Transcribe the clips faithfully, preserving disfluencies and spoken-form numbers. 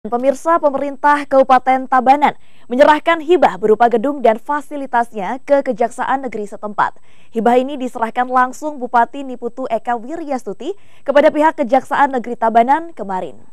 Pemirsa, pemerintah Kabupaten Tabanan menyerahkan hibah berupa gedung dan fasilitasnya ke Kejaksaan Negeri setempat. Hibah ini diserahkan langsung Bupati Niputu Eka Wiryastuti kepada pihak Kejaksaan Negeri Tabanan kemarin.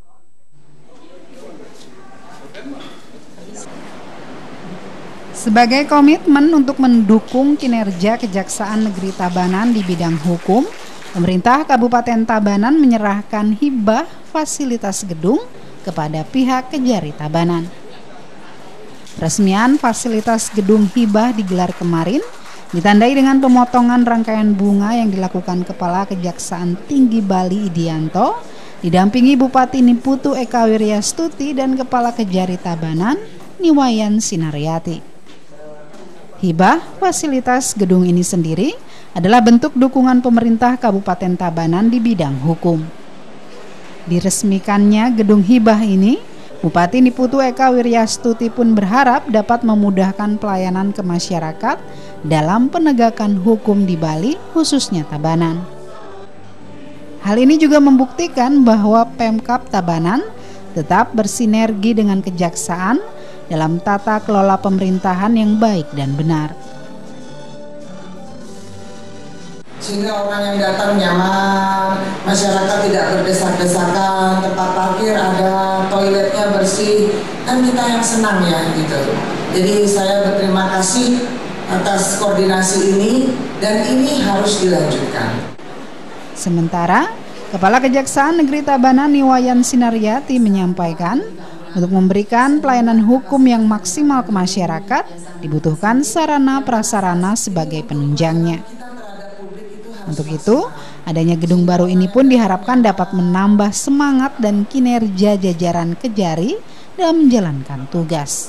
Sebagai komitmen untuk mendukung kinerja Kejaksaan Negeri Tabanan di bidang hukum, pemerintah Kabupaten Tabanan menyerahkan hibah fasilitas gedung kepada pihak Kejari Tabanan. Peresmian fasilitas gedung hibah digelar kemarin, ditandai dengan pemotongan rangkaian bunga yang dilakukan Kepala Kejaksaan Tinggi Bali Idianto, didampingi Bupati Niputu Eka Wiryastuti dan Kepala Kejari Tabanan Niwayan Sinaryati. Hibah fasilitas gedung ini sendiri adalah bentuk dukungan pemerintah Kabupaten Tabanan di bidang hukum. Diresmikannya gedung hibah ini, Bupati Niputu Eka Wiryastuti pun berharap dapat memudahkan pelayanan ke masyarakat dalam penegakan hukum di Bali, khususnya Tabanan. Hal ini juga membuktikan bahwa Pemkab Tabanan tetap bersinergi dengan Kejaksaan dalam tata kelola pemerintahan yang baik dan benar. Sehingga orang yang datang nyaman, masyarakat tidak berdesak-desakan, tempat parkir ada, toiletnya bersih, kan kita yang senang ya gitu. Jadi saya berterima kasih atas koordinasi ini dan ini harus dilanjutkan. Sementara Kepala Kejaksaan Negeri Tabanan Niwayan Sinaryati menyampaikan, untuk memberikan pelayanan hukum yang maksimal ke masyarakat, dibutuhkan sarana prasarana sebagai penunjangnya. Untuk itu, adanya gedung baru ini pun diharapkan dapat menambah semangat dan kinerja jajaran Kejari dalam menjalankan tugas.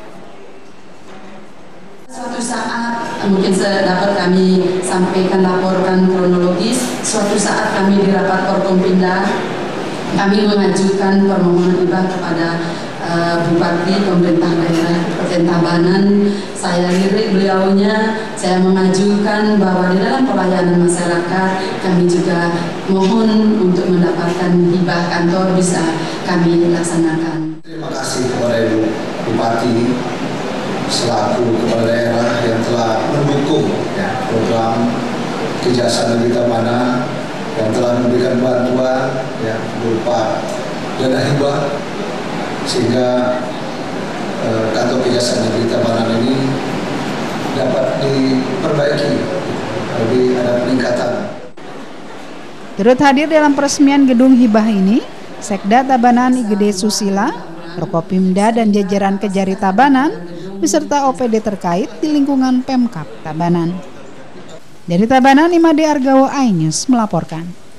Suatu saat, mungkin dapat kami sampaikan laporkan kronologis, suatu saat kami di rapat Forkompinda, kami mengajukan permohonan hibah kepada uh, Bupati Pemerintah Daerah Kabupaten Tabanan. Saya lirik beliaunya, saya mengajukan bahwa di dalam pelayanan masyarakat kami juga mohon untuk mendapatkan hibah kantor bisa kami laksanakan. Terima kasih kepada Ibu Bupati selaku kepala daerah yang telah mendukung ya, program Kejaksaan Negeri Tabanan yang telah memberikan bantuan ya, berupa dana hibah sehingga eh, kantor Kejaksaan Negeri Tabanan ini dapat diperbaiki, lebih ada peningkatan. Turut hadir dalam peresmian gedung hibah ini, Sekda Tabanan I G D Susila, Prokopimda dan jajaran Kejari Tabanan beserta O P D terkait di lingkungan Pemkab Tabanan. Dari Tabanan, Imade Argawo iNews melaporkan.